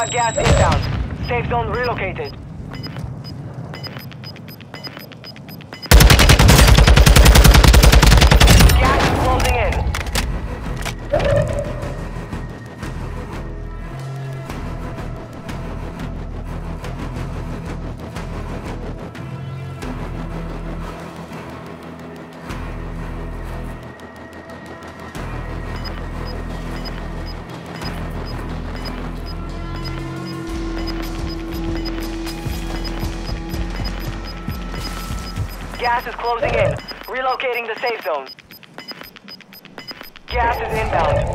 got gas inbound. Safe zone relocated. Gas is closing in. Gas is closing in. Relocating the safe zone. Gas is inbound.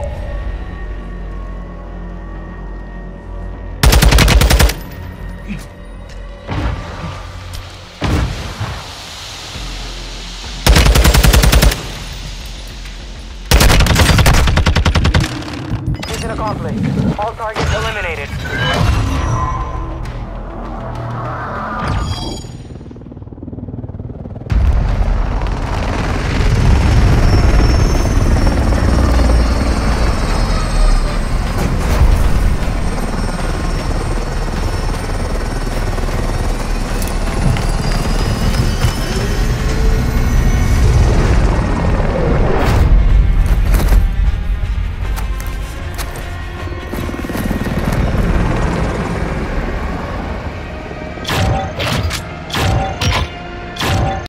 Mission accomplished. All targets eliminated.